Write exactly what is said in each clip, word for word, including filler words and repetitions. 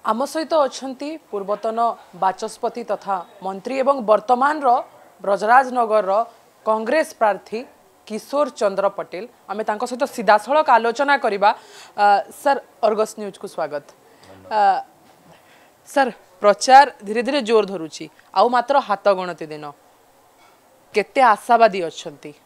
आम सहित अच्छा पूर्वतन बाचस्पति तथा मंत्री एवं वर्तमान रो ब्रजराजनगर कांग्रेस प्रार्थी किशोर चंद्र पटेल आम सहित सीधासख आलोचना करवा। सर अर्गस न्यूज को स्वागत। आ, सर प्रचार धीरे धीरे जोर धरुची आउ मात्र हाथ गणति दिन केते आशावादी अच्छी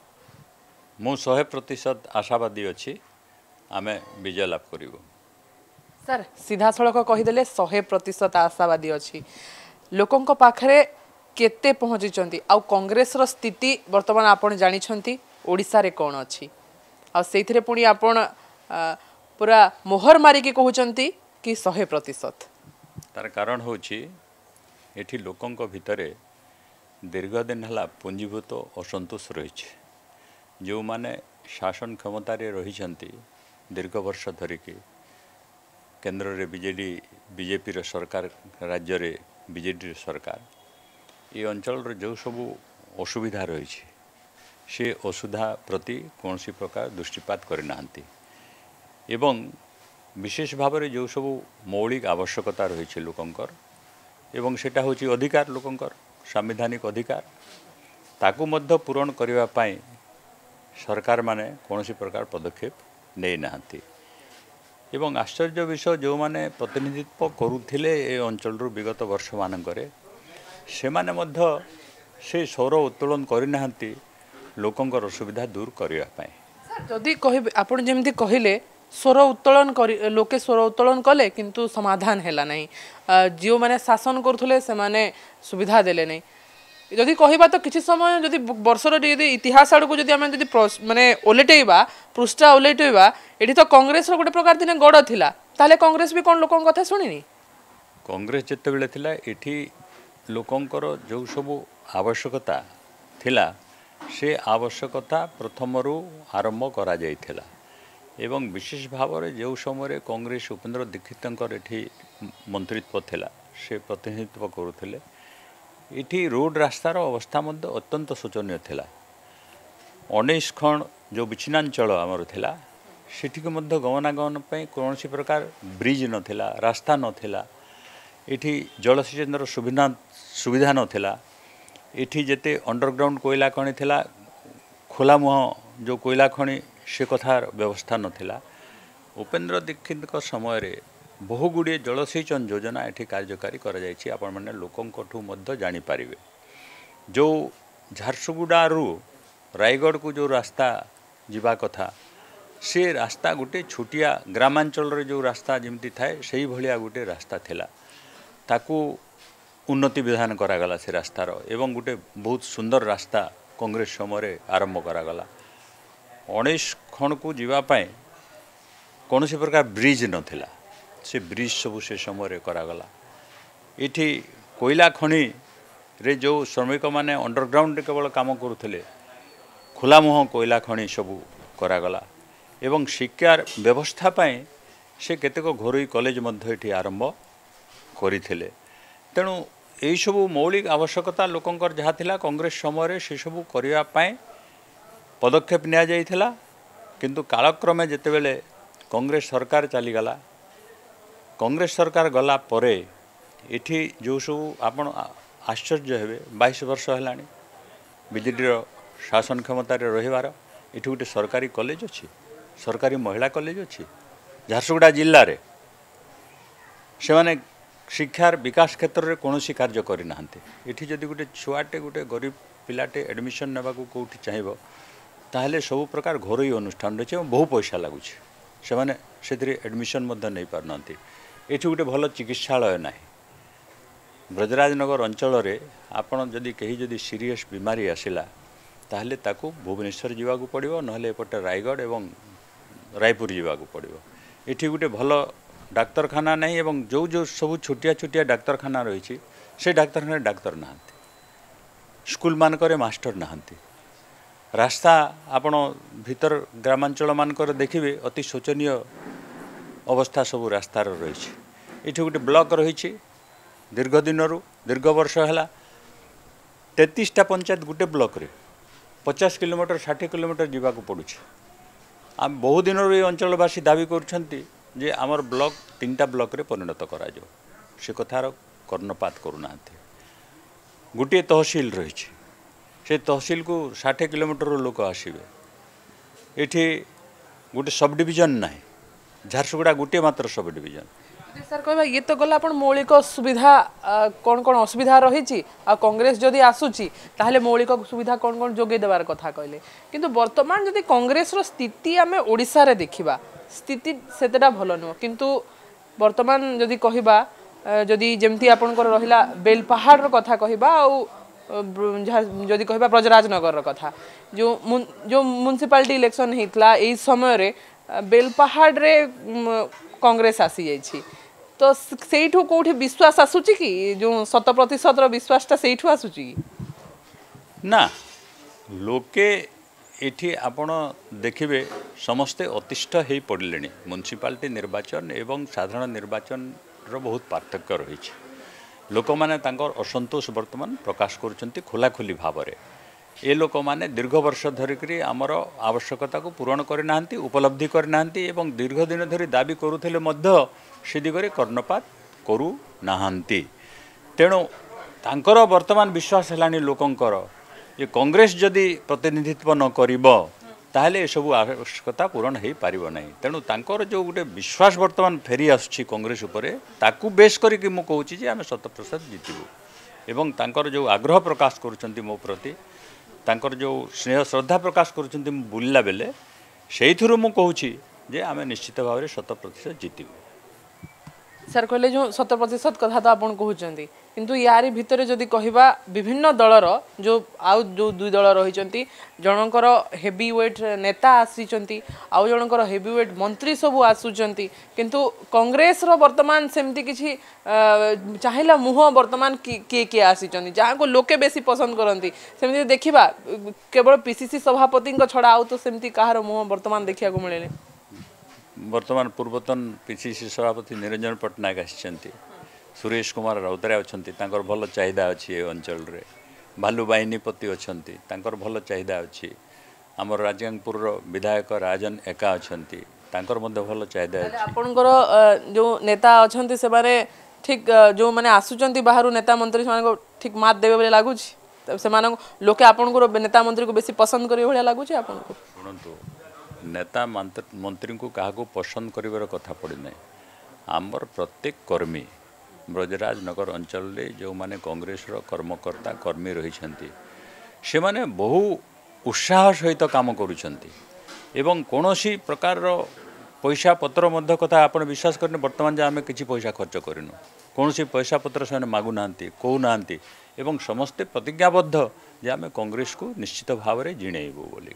मु शहे प्रतिशत आशावादी अच्छी आम विजय लाभ करूँ। सर सीधा सड़क कहीदे शहे प्रतिशत आशावादी अच्छी लोकों पाखरे केते पहुँची आउ कांग्रेस रो स्थिति वर्तमान आपण जानी ओडिशा रे कौन अच्छी आउ पुणी आपण पूरा मोहर मारिकी कहते कि शहे प्रतिशत तार कारण होची एठी लोकों भितर दीर्घ दिन है पुंजीभूत असंतोष रही जो माने शासन क्षमतार रही दीर्घ वर्ष धरिकी केंद्र रे बीजेडी बीजेपी रो सरकार राज्य रे बीजेडी सरकार ये अंचल रो जो सब असुविधा रही से असुविधा प्रति कौन सी प्रकार दृष्टिपात करना एवं विशेष भाव में जो सब मौलिक आवश्यकता रही लोकंकर एवं सेटा होची अधिकार लोकंकर संवैधानिक अधिकार ताकू मध्य पूरण करने पाई सरकार माने कौन सी प्रकार पदक्षेप नहीं नाहंती एवं आश्चर्य विषय जो माने प्रतिनिधित्व करुथिले ए अंचल विगत वर्ष मानकरे से माने मध्य से सौर उत्तोलन करनाहांती लोकंकर असुविधा दूर करने पाई। जदि कहि आपण जेमती कहिले स्वर उत्तोलन लोके स्वर उत्तोलन कले किंतु समाधान हैला नहीं जो माने शासन करुले से माने सुविधा देले नहीं जदि कहबा तो किसी समय जदि वर्षर जदि इतिहास आड़ को जदि आम जदि माने ओलेटेबा पृष्ठा ओलेटेबा एठी तो कांग्रेस रो गोटे प्रकार दिने गड़ थिला ताले कांग्रेस भी कोन लोकन कथा सुनिनी कांग्रेस जते बेले थिला एठी लोकंकर जो सब आवश्यकता थिला से आवश्यकता प्रथमरु आरंभ करा जाइथिला एवं विशेष भाव में जो समय कांग्रेस उपेन्द्र दीक्षित एठी मंत्रित्व थिला से प्रतिनिधित्व करुथिले इठी रोड रास्तार अवस्था मध्य अत्यंत शोचनीय थिला। उन्नीस खंड जो विच्छिन्नांचल आमर थिला सेठी मध्य गमनागमन कौन सी प्रकार ब्रिज नथिला रास्ता नथिला इठी जलसेचन सुविधा सुविधा नथिला इठी जेते अंडरग्राउंड कोयला खनि थिला खोला मुह जो कोयला खनि से कथार व्यवस्था नथिला। उपेन्द्र दीक्षित समय रे बहुगुड़े जलसेचन योजना एठी कार्यकारी करा जायछि आपण माने लोकंकठू मध्य जानि पारिबे जो झारसुगुड़ारू रायगढ़ को जो रास्ता जीवा कथा से रास्ता गोटे छोटिया ग्रामांचल रे जो रास्ता जेमती थाए सेही भलिया गोटे रास्ता थिला ताकू उन्नति विधान करागला से रास्तार एवं गोटे बहुत सुंदर रास्ता कांग्रेस समय आरंभ करागला। उन्नीस खंड को जीवापाई कौन सी प्रकार ब्रिज नथिला से ब्रिज सब से समय करागला। इठी कोयला खनि रे जो श्रमिक माने अंडरग्राउंड केवल काम करुथिले खुला मुह कोयला खनि सब करागला एवं शिक्षार व्यवस्था पाई से केतेक घरोई कॉलेज मध्य एठी आरंभ करिथिले तेणु यही सब मौलिक आवश्यकता लोकंकर जहाँ थिला कांग्रेस समय से सब करने पाई पदक्षेप निया जाइथिला किंतु कालक्रमे जेतेबेले कांग्रेस सरकार चलीगला कांग्रेस सरकार गला परे एठी जो सब आपण आश्चर्य हेबे बाईस वर्ष हेलानी बीजेडी शासन क्षमतार रहिबार एठी गोटे सरकारी कॉलेज अच्छी सरकारी महिला कॉलेज अच्छी झारसुगुड़ा जिल्ला रे से माने शिक्षार विकास क्षेत्र में कौन सी कार्य करना एठी जदि गोटे छुआटे गोटे गरीब पिलाटे एडमिशन नेबा को कोठी चाहिबो ताहले सब प्रकार घरोई अनुष्ठान रही बहु पैसा लगुच से एडमिशन नहीं पारना ये गोटे भल चिकित्सालय ना ब्रजराजनगर अंचल आपड़ जदि कहीं जदि सीरीयस बीमारी आसला ताहले ताकू भुवनेश्वर जावाक पड़ो ना एपटे रायगढ़ एवं रायपुर जावाक पड़ो ये गोटे भल डाक्तरखाना नहीं एवं जो जो सब छोटिया छोटिया डाक्तरखाना रही से डाक्तरखाना डाक्तर ना स्कूल मानक मास्टर नहांती रास्ता आपण भीतर ग्रामांचल मानकर देखिए अति शोचनीय अवस्था सब रास्तार रही ये गोटे ब्लॉक रही दीर्घ दिन दीर्घ वर्ष है तैंतीसटा पंचायत गोटे ब्लॉक रे पचास किलोमीटर षाठी किलोमीटर जावाक पड़ुछ आम बहु दिन ये अंचलवासी दाबी कर जे आमर ब्लॉक तीन टा ब्लॉक रे परिणत करा जो से कथार कर्णपात करूना गोटे तहसिल रही से तहसिल को षाठी किलोमीटर लोक आसवे ये गोटे सब डिविजन ना झारसुगुड़ा गोटे मात्र सब डिविजन सर कहबा ये तो गला अपन मौलिक सुविधा कौन कौन असुविधा रही कांग्रेस जदि आसूची ताहले मौलिक सुविधा कौन कौन जोगे देवार कथा कहले किंतु वर्तमान जदि कांग्रेस रो स्थिति आमे ओडिसा रे देखिबा स्थिति सेतेटा भलो नुह किंतु वर्तमान जदि कहबा जदि जेमती आपनकर रहिला बेलपहाड़ रो कथा कहबा आ जदि कहबा ब्रजराज नगर रो कथा जो जो म्युनिसिपालिटी इलेक्शन हेतला एई समय रे बेलपहाड़ रे कांग्रेस आसी जाइछि तो सेठू कोठी विश्वास आसुची कि जो शत प्रतिशत रो विश्वासटा सेठू आसुची ना लोके एठी आपण देखिबे समस्ते अतिष्ठ हेई पड़ले म्युनिसिपालिटी निर्वाचन एवं साधारण निर्वाचन रो बहुत पार्थक्य रही लोक माने तांकर असंतोष वर्तमान प्रकाश करुचंती खोलाखोली भाव में ए लोक माने दीर्घ वर्ष धरिकी आमर आवश्यकता को पूरण करना उपलब्धि करना एवं दीर्घ दिन धरी दाबी करुले से दिगरे कर्णपात करू नाहांती तेणु तांकर वर्तमान विश्वास है लोकंकर ये कांग्रेस जदि प्रतिनिधित्व न करिबो ताहले ए सब आवश्यकता पूरण हो पार ना तेणु तांकर जो गोटे विश्वास वर्तमान फेरी आसुछि कांग्रेस उपरे ताकू बेस करिकि मु कहूछि जे आमे शत प्रतिशत जीतबू एवं तांकर जो आग्रह प्रकाश करुछंती मो प्रति तांकर जो स्नेह श्रद्धा प्रकाश करुछंती बुलला बेले से मु कहूछि जे आमे निश्चित भाव में शत प्रतिशत जीतबू सर कहले जो शत प्रतिशत कथा तो आपन कहउचंती किंतु यारी भितरे जदि कहबा विभिन्न दलर जो आउ जो दुई दल रहिचंती जनकर हेवी वेट नेता आसीचंती आउ जनकर हेवी वेट मंत्री सब आसुचंती किंतु कांग्रेस रो वर्तमान सेमती किछि चाहिला मुह वर्तमान किए किए आसीचंती जहाँ को लोके बेसी पसंद करंती सेमती देखिबा केवल पीसीसी सभापति छड़ा आउ तो सेमती कहार मुह वर्तमान देखिया को मिलेले वर्तमान पूर्वतन पीसीसी सभापति निरंजन पट्टनायक आसी सुरेश कुमार राउतराय अच्छा भल चाहिदा अच्छी ए अंचल रे भालू बाहिनीपति अच्छा भल चाहिदा अच्छी आमर राजगांगपुर विधायक राजन एका अच्छा भल चाहिदा अच्छी आपणकर जो नेता अच्छा से ठीक जो मैंने आसुचंती बाहर नेता मंत्री से ठीक मात देवे बोले लगुच से लोके आपणकर नेता मंत्री को बेसी पसंद करे भाया लगुच आपको शुणु नेता मंत्री को क्या पसंद कर कथा पड़ी ना आमर प्रत्येक कर्मी ब्रजराज नगर अंचल रे जो माने कांग्रेस रो कर्मकर्ता कर्मी रही से माने बहु उत्साह सहित काम करुछंती एवं कोनोसी प्रकार रो पैसा पत्र मध्य कथा आपण विश्वास करने वर्तमान जे आमे किछि पैसा खर्च करिनु कोनोसी पैसा पत्र से मागु नांती कहू नांती एवं समस्ते प्रतिज्ञाबद्ध जे आमे कांग्रेस को निश्चित भाव में जिणेबू बोली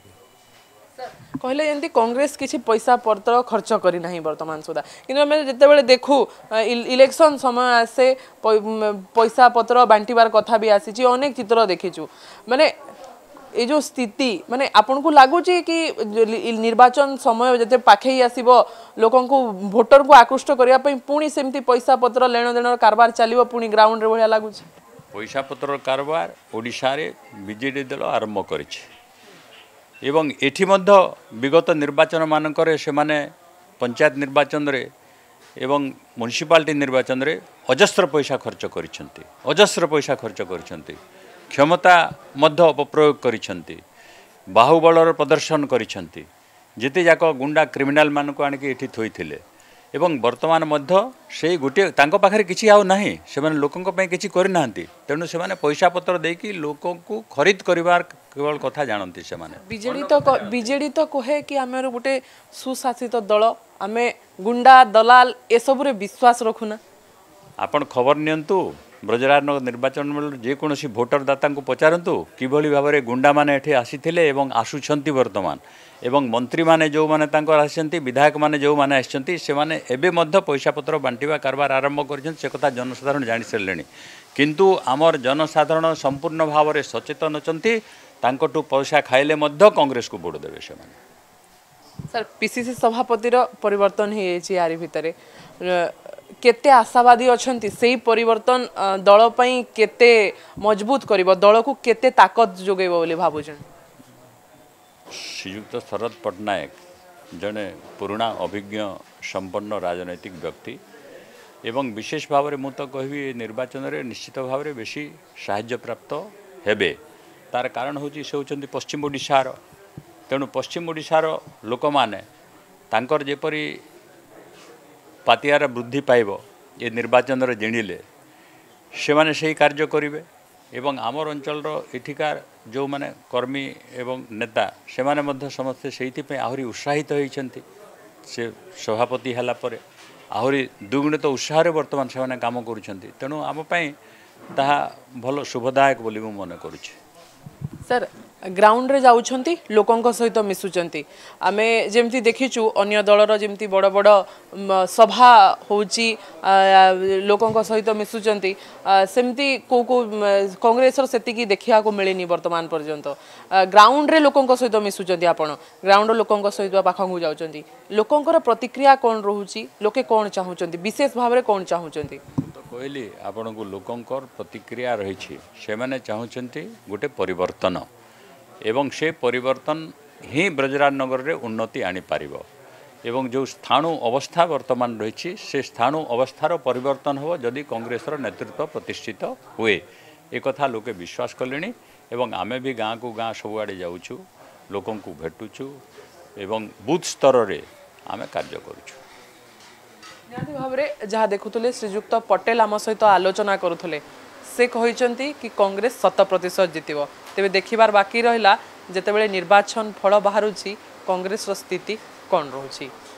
कहले जंती कांग्रेस किसी पैसा पत्र खर्च करी नहीं वर्तमान सुधा किंतु आम जिते देखू इलेक्शन समय आसे पैसा पत्र बांटिबार कथा भी आसी अनेक चित्र देखीचु माने ये जो स्थिति माने आपन को लगुच कि निर्वाचन समय जते पाखे आसीबो लोकन को भोटर को आकृष्ट करिया पई पुणी सेमती पैसा पत्र लेन देन कारबार चलिबो पुणी ग्राउंड रे भलिया लगुच पैसा पत्र कारबार ओडिशा रे बीजेडी दल आरंभ करिछि एवं एठी मध्य विगत निर्वाचन मानकरे से माने पंचायत निर्वाचन रे एवं म्युनिसिपालिटी निर्वाचन रे अजस्र पैसा खर्च करिसेंती अजस्र पैसा खर्च करिसेंती क्षमता मध्य अपप्रयोग करिसेंती बाहुबलर प्रदर्शन करिसेंती जेते जाक गुंडा क्रिमिनाल मान को आनिक एठी थोइथिले एवं वर्तमान मध्य से गोटे तांको पाखरे किछि आउ नाही से माने लोकंक पय किछि करि नाहंती तेनु से माने पैसा पत्र देकी लोकन को खरीद करिवार केवल कथा जानती से माने बीजेडी तो बीजेडी तो कहे कि आमे गोटे सुशासित दल आमे गुंडा दलाल ए सब रे विश्वास रखुना आपण खबर नियंतु ब्रजराज नगर निर्वाचन में जेकोसी भोटर दाता को पचारतु किभली भाव में गुंडा माने एठी आसीथिले एवं आसुछंती वर्तमान एवं मंत्री माने जो माने तांकर आसछंती विधायक माने जो माने आसछंती से माने एबे मध्य पैसा पत्र बांटिबा कारबार आरंभ करछन से कथा जनसाधारण जानि सरलेनी किंतु आमर जनसाधारण संपूर्ण भाव में सचेतन अछंती तांकटू पैसा खाइले मध्य कांग्रेस को वोट देबे से माने सर पीसीसी सभापति रो परिवर्तन हे छि यारी भितरे केते आशावादी अछंती सेही परिवर्तन दल पई केते मजबूत करिवो दल को केते ताकत जोगेबो बोली भाबुछन श्रीयुक्त शरद पट्टनायक जड़े पुराणा अभिज्ञ संपन्न राजनैतिक व्यक्ति एवं विशेष भाव में मुझे कहबी निर्वाचन में निश्चित भाव में बेसी साहाय्य प्राप्त हेबे। तार कारण हूँ से होती पश्चिम ओडिशार, तेणु पश्चिम ओडिशार लोक मैंने तांकर जेपरी पातियार वृद्धि पाइब ये निर्वाचन रे जिणिले से माने सही कार्य करेंगे एवं आमर अंचल एठिकार जो माने कर्मी एवं नेता से माने मध्य समस्ते से आहरी उत्साहित होती से सभापति है आहरी दुगुणित तो उत्साह बर्तमान से माने काम करुँच तेणु आमपाई ताहा भल शुभदायक बोली मु मन करुँच। सर ग्राउंड रे जाउछंती लोकंक सहित मिसुचंती आमे जेमती देखिचु अन्य दलर जेमती बड़ बड़ म, सभा होउची लोकंक सहित मिसुचंती सेमती को को कांग्रेस रो सेती की देखिया को मिलेनी वर्तमान पर्यंत ग्राउंड रे लोकंक सहित मिसुचंती आपण ग्राउंड लोकंक सहित पाखंगु जाउचंती लोकंकर प्रतिक्रिया कोन रहउची लोके कोन चाहुचंती विशेष भाव रे कोन चाहुचंती तो कहली आपण को लोकंकर प्रतिक्रिया रही से माने चाहुचंती गोटे परिवर्तन एवं से परिवर्तन ही ब्रजराजनगर रे उन्नति आनी पारिबो एवं जो स्थाणु अवस्था वर्तमान रही से स्थाणु अवस्थार परिवर्तन हो जदि कांग्रेसर नेतृत्व प्रतिष्ठित हुए एक कथा लोके विश्वास कले एवं आमे भी गाँ को गाँ सबुआड़े जाऊँ लोकों को भेटुचु एवं बूथ स्तर रे आमे कार्य करुचु। निहाती भाव में जहाँ देखुले श्रीजुक्त पटेल आम सहित आलोचना करुले से कहते कि कांग्रेस शत प्रतिशत जितब तेरे देखिबार बाकी रहा जितेबाला निर्वाचन फल बाहर कांग्रेस स्थिति कौन रोची।